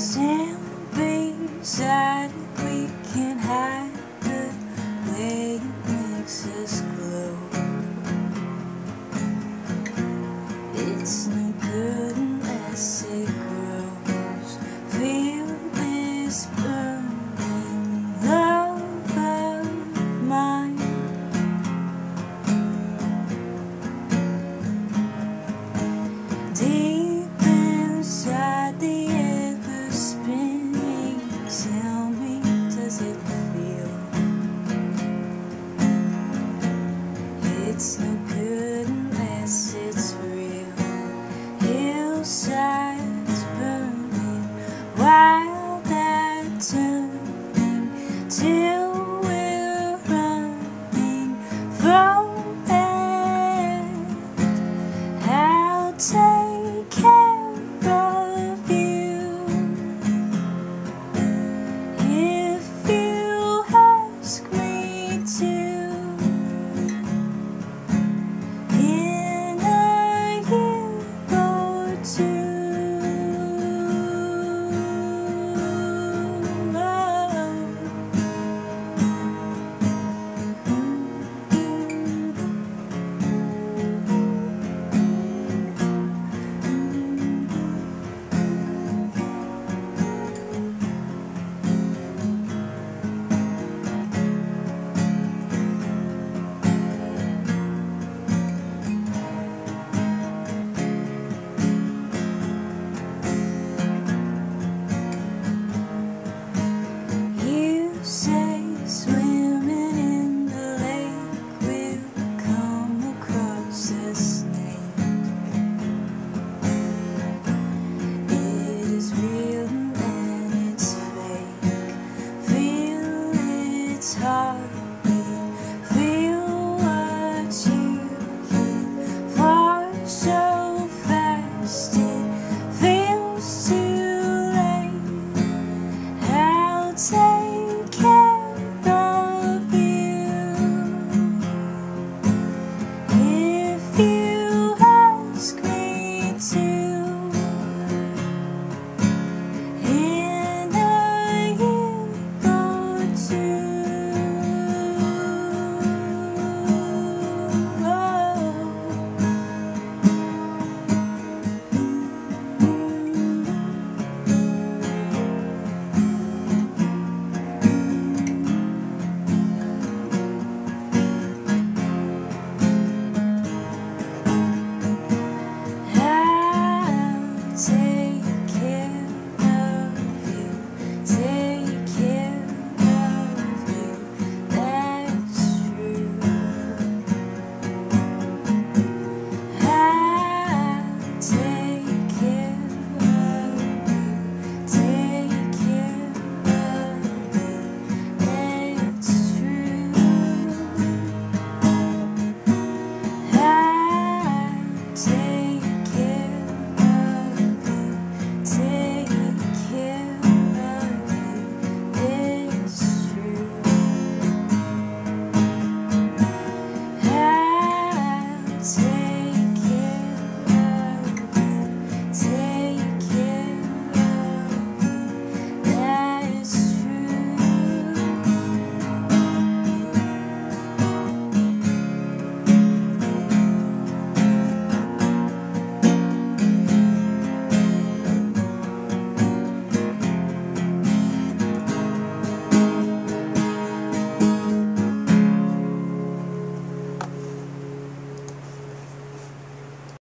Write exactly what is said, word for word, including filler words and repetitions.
Stand beside it, we can hide the way it makes us glow. It's no good unless it grows. Feel this burning love of mine. Deep inside the ever spinning, tell me, does it feel? It's no good unless it's real. Hillsides burning, wild at turning, till we're running from it. I'll tell